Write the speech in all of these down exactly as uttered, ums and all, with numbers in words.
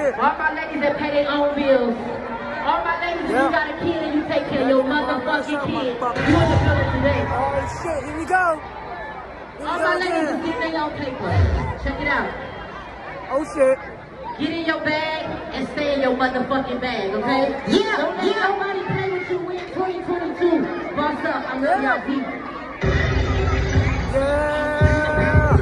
shit. All my ladies that pay their own bills. All my ladies, yep. If you got a kid and you take care of your motherfucking kid, you in the building today. Oh shit, here we go. Here All we my go ladies again. is getting their own paper. Check it out. Oh shit. Get in your bag and stay in your motherfucking bag, okay? Yeah, don't let yeah. nobody play with you in twenty twenty-two. Boss up, I love y'all people. Yeah.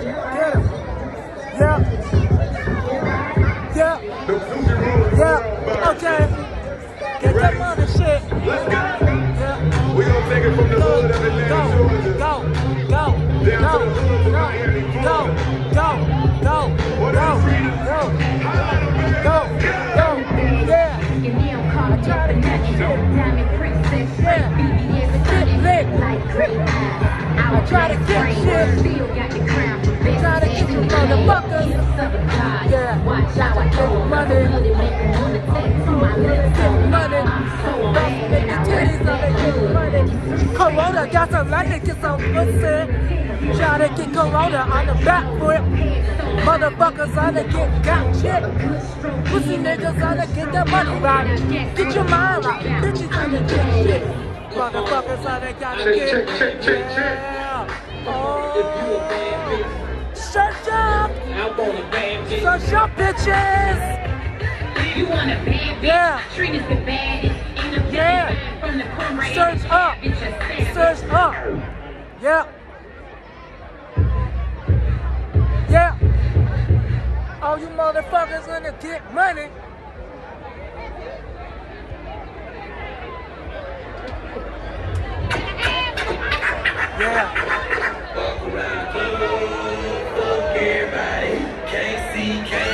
Yeah. Yeah. Yeah. Yeah. Okay. Get that mother shit. Let's go. Yeah. We gonna take it from the hood of Atlanta, Georgia. Go, go, go, down to the hood of Miami, Florida. go, go, go, go, go, go, go, yeah. I try to get shit. Yeah. Get lit. I try to get shit. I try to get you motherfuckers. Yeah. Watch out, I get money. Get money. Make the titties on they get money. Corona got some light, get some pussy. Try to get Corona on the back foot. Motherfuckers on the get got shit. Pussy niggas on the get their money right. Get your mind right. Bitches on the get shit. Motherfuckers on the gotta get yeah. Oh. Shut up. Shut up, bitches. You want a bad bitch? Yeah. Trina's the baddest. Yeah. From the corner, Search up. Search up. Yeah. Yeah. All you motherfuckers gonna get money. Yeah. Fuck around, fuck everybody. Can't see, can't